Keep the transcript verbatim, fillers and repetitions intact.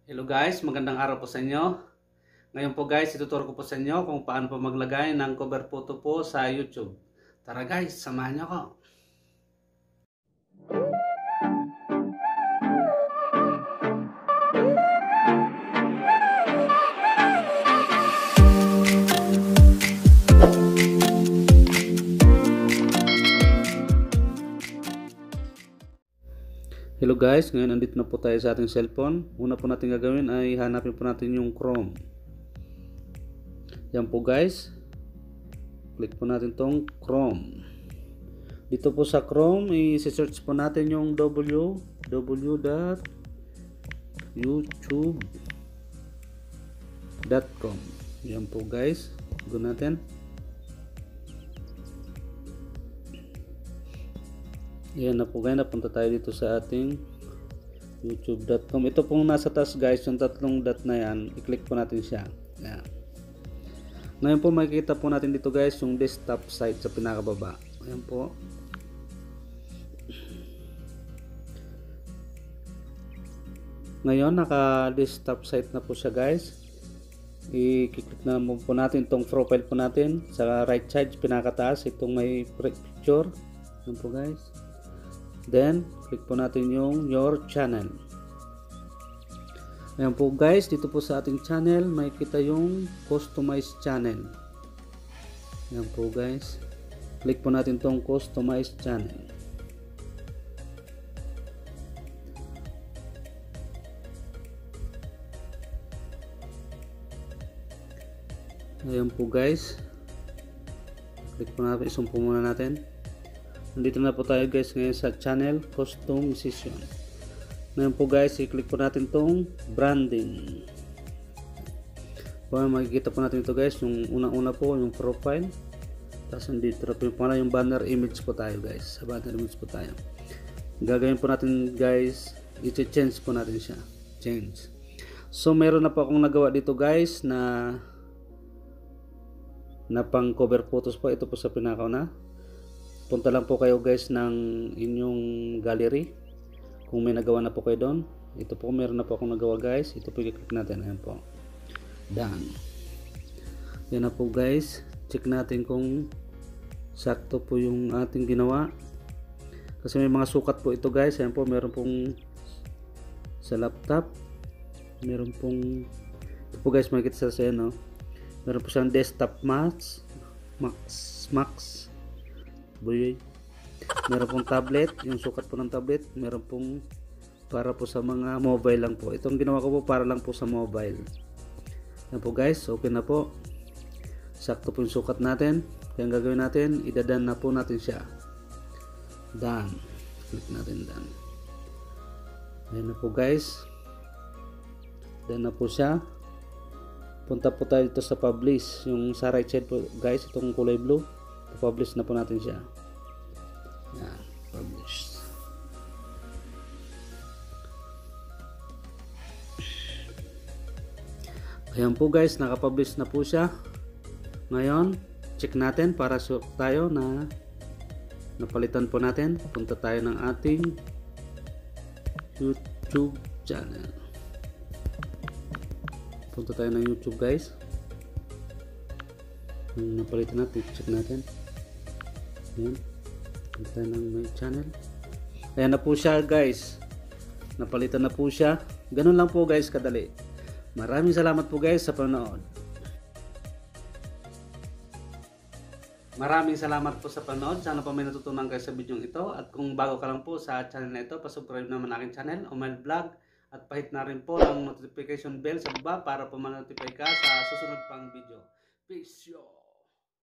Hello guys, magandang araw po sa inyo. Ngayon po guys, ituturo ko po sa inyo kung paano po maglagay ng cover photo po sa YouTube. Tara guys, samahan niyo ako. Hello guys, ngayon andito na po tayo sa ating cellphone. Una po natin gagawin ay hanapin po natin yung Chrome. Yan po guys. Click po natin tong Chrome. Dito po sa Chrome, i-search po natin yung w w w dot youtube dot com. Yan po guys. Go natin. Yan na po guys, napunta tayo dito sa ating youtube dot com. Ito pong nasa taas guys, yung tatlong dot na yan, i-click po natin siya. Yan. Ngayon po makikita po natin dito guys yung desktop site sa pinakababa. Ayan po. Ngayon naka desktop site na po siya guys. I-click na po natin itong profile po natin. Sa right side pinakataas itong may picture. Ayan po guys. Then, click po natin yung your channel. Ayan po guys, dito po sa ating channel, may kita yung customize channel. Ayan po guys. Click po natin tong customize channel. Ayan po guys. Click po natin, isumpo muna natin. Nandito na po tayo guys ngayon sa channel customization. Ngayon po guys, i-click po natin tong branding. Para makikita po natin ito guys, yung unang-una po yung profile. Tapos nandito na po yung pala yung banner image po tayo guys. Sa banner image po tayo. Gagawin po natin guys, i-change po natin siya. Change. So meron na po akong nagawa dito guys na na pang cover photos po. Ito po sa pinakauna. Punta lang po kayo guys ng inyong gallery kung may nagawa na po kayo doon. Ito po meron na po akong nagawa guys. Ito po i-click natin. Ayan po. Done. Yan na po guys. Check natin kung sakto po yung ating ginawa. Kasi may mga sukat po ito guys. Ayan po meron pong sa laptop. Meron pong ito po guys makikita sa no? Meron po siyang desktop max max max Buyoy. Meron pong tablet, yung sukat po ng tablet, meron pong para po sa mga mobile lang po. Itong ginawa ko po para lang po sa mobile. Yan po guys, okay na po. Sakto po yung sukat natin. Kaya ang gagawin natin, idadan na po natin siya. Done. Click natin done. Ayan na po guys. Done na po siya. Punta po tayo dito sa publish. Yung sa right side po guys, itong kulay blue. Publish na po natin siya. Yan, publish. Ayan po guys, naka-publish na po siya. Ngayon, check natin para sure tayo na napalitan po natin. Punta tayo ng ating YouTube channel. Punta tayo ng YouTube guys. Napalitan natin, check natin. Ayan, punta ng my channel. Ayan na po siya guys, napalitan na po siya. Ganun lang po guys kadali. Maraming salamat po guys sa panonood. Maraming salamat po sa panonood. Sana po may natutunan kayo sa video ito. At kung bago ka lang po sa channel na ito, pasubscribe naman aking channel, Omel Vlog. At pahit na rin po ang notification bell sa baba para po ma-notify ka sa susunod pang video. Peace out.